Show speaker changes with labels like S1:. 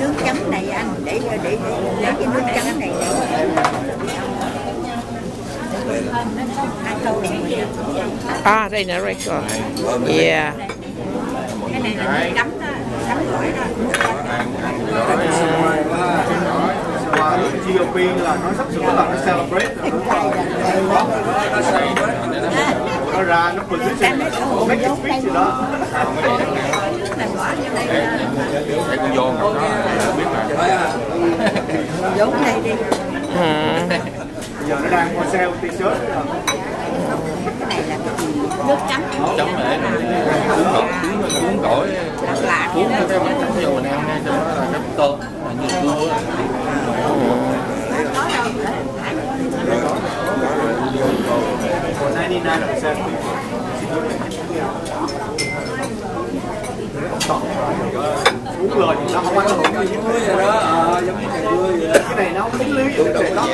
S1: nước chấm này anh, để lấy cái nước chấm này.
S2: À, đây nè record. Yeah.
S1: Cái này là nước chấm đó, chấm gỏi đó.
S3: GOP là nó sắp sửa là nó celebrate nó ra nó position make a speech gì đó.
S4: Để con vô ngọc nó biết là
S1: Vốn đây đi.
S3: Giờ nó đang có sale t-shirt rồi.
S1: Cái này là cái gì? Nước chấm.
S4: chấm để cuốn gỏi cuốn cái mình chấm vô mình ăn nha, cho nó là cái tôm như cua á.
S3: Uống lời thì nó không ăn hưởng gì vậy đó, giống như cà dưa vậy đó. Cái này nó không tính lưới vậy đó.